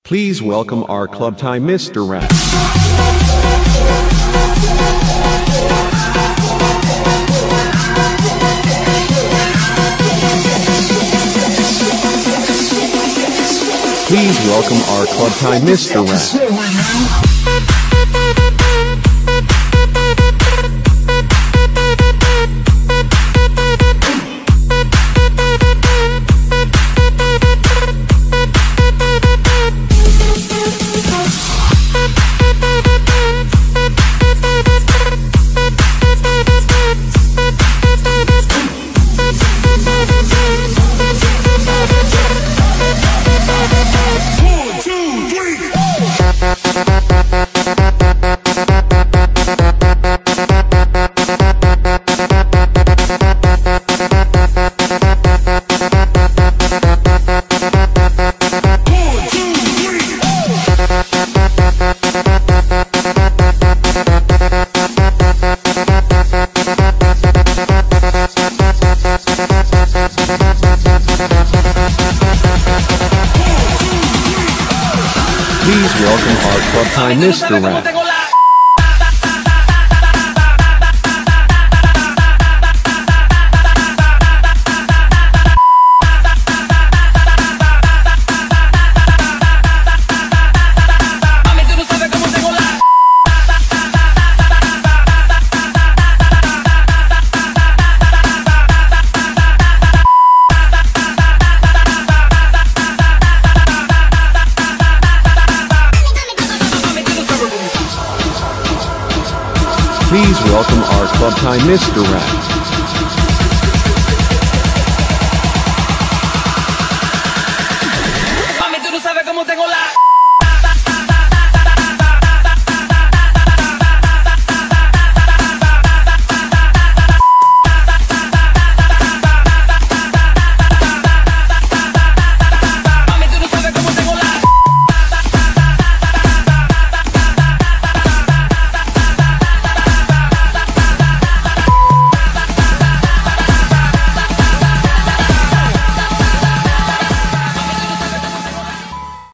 Please welcome our club time Mr. Rat. Please welcome our club time Mr. Rat. Please welcome our club time Mr. Rat. Please welcome our club time Mr. Rat.